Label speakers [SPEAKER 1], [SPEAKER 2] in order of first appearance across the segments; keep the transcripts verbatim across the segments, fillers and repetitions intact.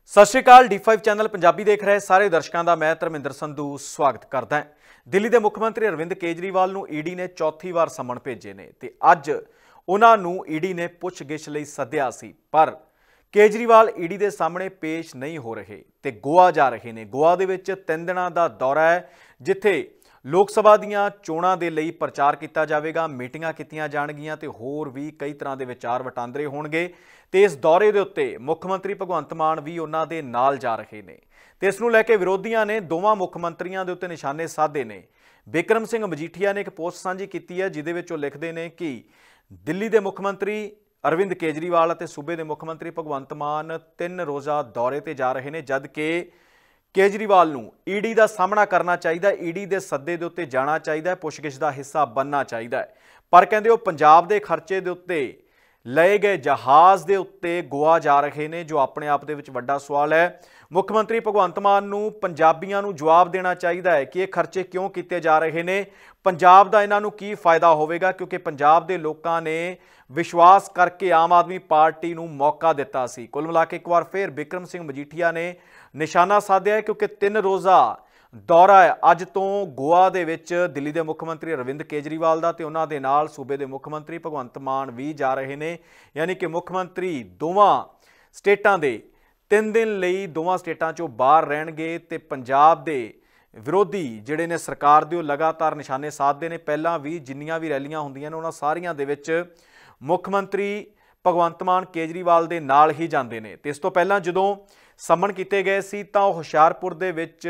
[SPEAKER 1] सत श्री अकाल D five channel Punjabi देख रहे सारे दर्शकों का मैं धर्मिंदर संधू स्वागत करदा है। दिल्ली के मुख्यमंत्री अरविंद केजरीवाल नूं ईडी ने चौथी बार समन भेजे ने ते अज उन्हां नूं ईडी ने पुछगिछ लई सद्दिया सी, पर केजरीवाल ईडी के सामने पेश नहीं हो रहे ते गोआ जा रहे ने। गोआ दे विच तीन दिनां दा दौरा है, जिथे लोक सभा दीआं चोणां दे लई प्रचार किया जाएगा, मीटिंगां कीतियां जाणगीआं ते होर भी कई तरह के विचार वटांदरे होणगे। ते इस दौरे दे उत्ते मुख्यमंत्री भगवंत मान भी उन्हां दे नाल जा रहे ने ते इस नूं लैके विरोधियों ने दोवां मुख्यमंत्रियों के उत्ते निशाने साधे ने। बिक्रम सिंह मजीठिया ने एक पोस्ट सांझी की है, जिहदे विच ओह लिखदे ने कि दिल्ली के मुख्यमंत्री अरविंद केजरीवाल और सूबे के मुख्यमंत्री भगवंत मान तीन रोज़ा दौरे ते जा रहे हैं, जबकि केजरीवाल नूं ईडी का सामना करना चाहिए, ईडी के सद्दे दे उत्ते जाना चाहिए, पुछगिछ का हिस्सा बनना चाहिए। पर कहते वो पंजाब के खर्चे के उत्ते लए गए जहाज़ के उत्ते गोआ जा रहे हैं, जो अपने आप दे विच वड्डा सवाल है। मुख्यमंत्री भगवंत मान नूं पंजाबियां नूं जवाब देना चाहिए है कि ये खर्चे क्यों किए जा रहे हैं, पंजाब का इन्हां नूं की फायदा होवेगा, क्योंकि पंजाब के लोगों ने विश्वास करके आम आदमी पार्टी नूं मौका दिता सी। कुल मिला के एक बार फिर बिक्रम सिंह मजीठिया ने निशाना साधिया है, क्योंकि तीन रोज़ा दौरा है अज तो गोआ दे विच दिल्ली के मुख्यमंत्री अरविंद केजरीवाल का ते उन्हां दे नाल सूबे के मुख्यमंत्री भगवंत मान भी जा रहे हैं। यानी कि मुख्यमंत्री दोवां स्टेटां दे तीन दिन लई दोवां स्टेटां चों बाहर रहणगे ते पंजाब दे विरोधी जिहड़े ने सरकार दे लगातार निशाने साधदे ने। पहलां भी जिन्नियां भी रैलियां हुंदियां ने उन्हां सारियां दे विच मुख्यमंत्री भगवंत मान केजरीवाल दे नाल ही जांदे ने। ते इस तों पहलां जदों समन कीते गए सी तां हुशियारपुर दे विच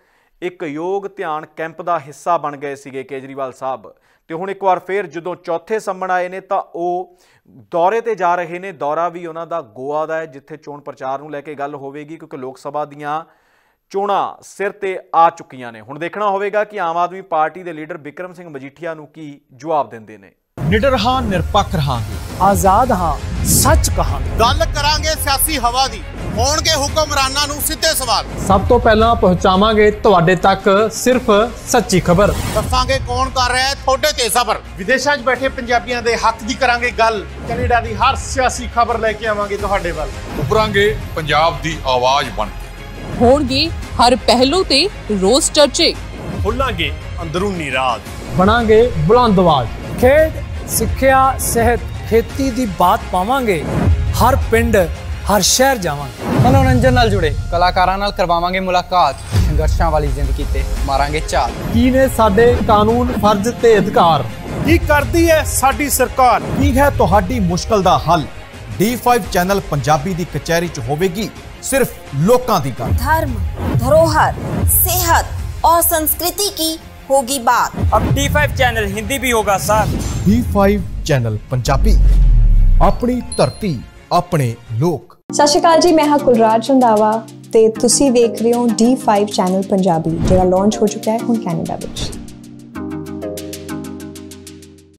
[SPEAKER 1] एक योग ध्यान कैंप का हिस्सा बन गए सीगे केजरीवाल साहब। तो हुण एक बार फिर जदों चौथे समन आए ने तां ओह दौरे ते जा रहे ने। दौरा भी उन्हां दा गोआ दा है, जिथे चोण प्रचार नूं लैके गल होवेगी, क्योंकि लोक सभा दीआं चोणां सिर ते आ चुकियां ने। हुण देखना होवेगा कि आम आदमी पार्टी के लीडर बिक्रम सिंह मजीठिया नूं की जवाब दिंदे ने।
[SPEAKER 2] निडर हां, निरपक्ष रहांगे,
[SPEAKER 3] आजाद हां, सच कहांगे,
[SPEAKER 4] गल करांगे सियासी हवा दी, होणगे हुक्मरानां नूं सिद्धे सवाल।
[SPEAKER 2] सब तो पहला पहुंचावांगे तुहाडे तक सिर्फ सच्ची खबर,
[SPEAKER 4] दसांगे कौन कर रहा है थोड़े ते सबर।
[SPEAKER 5] विदेशां 'च बैठे पंजाबियां दे हक दी करांगे गल, कनेडा दी हर सियासी खबर लेके आवांगे तुहाडे वल।
[SPEAKER 6] उभरांगे पंजाब दी आवाज बन के,
[SPEAKER 7] होणगे हर पहलू ते रोज चर्चे,
[SPEAKER 5] खुलांगे अंदरूनी राज,
[SPEAKER 2] बनांगे बुलंद आवाज।
[SPEAKER 3] खेड सिक्ख्या सेहत खेती दी बात पावांगे, हर पिंड हर शहर जावांगे।
[SPEAKER 8] मनोरंजन नाल जुड़े कलाकारां नाल करवावांगे मुलाकात, संघर्षां वाली जिंदगी ते मारांगे चाल।
[SPEAKER 2] की ने साडे कानून फर्ज ते अधिकार,
[SPEAKER 5] की करदी है साडी सरकार,
[SPEAKER 2] की है तुहाडी मुश्किल दा हल। डी फाइव चैनल पंजाबी दी कचहरी च होवेगी सिर्फ लोकां दी गल।
[SPEAKER 9] धर्म, धरोहर, सेहत और संस्कृति की होगी बात।
[SPEAKER 10] अब डी फाइव चैनल हिंदी भी होगा sir.
[SPEAKER 2] D five channel Punjabi, अपनी धरती अपने लोक।
[SPEAKER 11] सत श्री अकाल जी, मैं हाँ कुलराज रंधावा ते तुसी देख रहे हो डी फाइव चैनल पंजाबी, जिहड़ा लॉन्च हो चुका है हुण कैनेडा विच।